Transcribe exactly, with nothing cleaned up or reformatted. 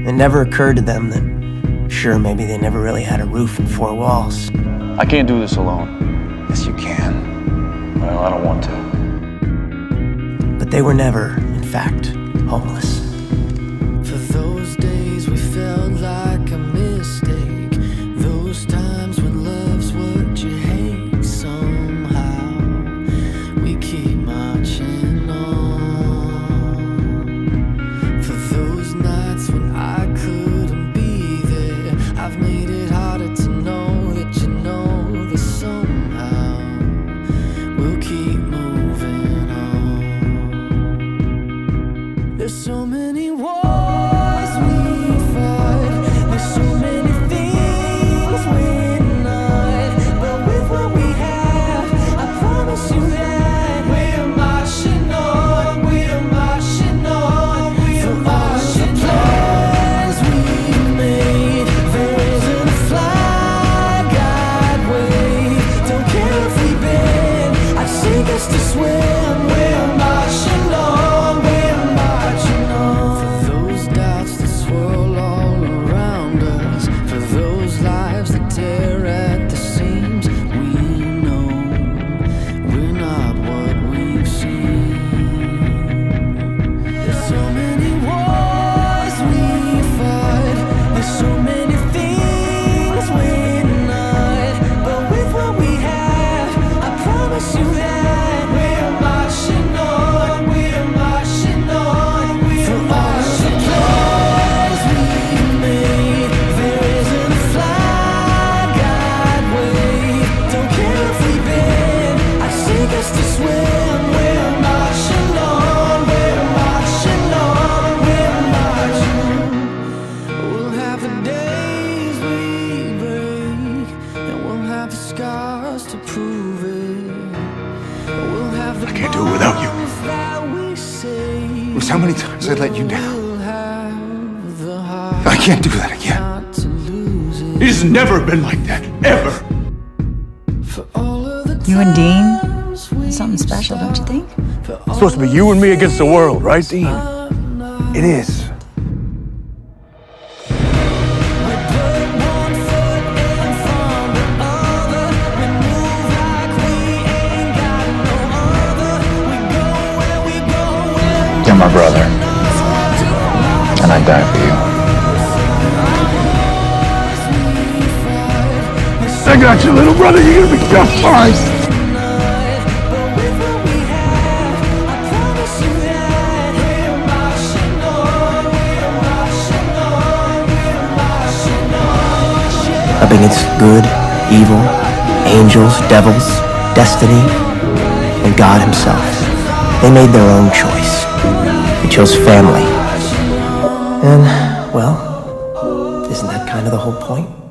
It never occurred to them that, sure, maybe they never really had a roof and four walls. I can't do this alone. Yes, you can. Well, I don't want to. But they were never, in fact, homeless. For those days we felt like a mistake. Those times when love's what you hate. Somehow we keep marching on. For those nights when I couldn't be there, I've made it harder to know that you know that somehow we'll keep moving on. There's so many wars we fight. There's so many things we're not. But with what we have, I promise you that we're marching on. We're marching on. We're marching on. Plans we made, there isn't a flag I'd wave. Don't care if we bend, I'd sink us to swim. We're marching on. To prove it. We'll have the I can't do it without you. It was how many times I let you down. I can't do that again. It has never been like that, ever. You and Dean? That's something special, don't you think? It's supposed to be you and me against the world, right, Dean? It is. You're my brother, and I'd die for you. I got you, little brother. You're gonna be just fine. Up against good, evil, angels, devils, destiny, and God himself. They made their own choice. They chose family. And, well, isn't that kind of the whole point?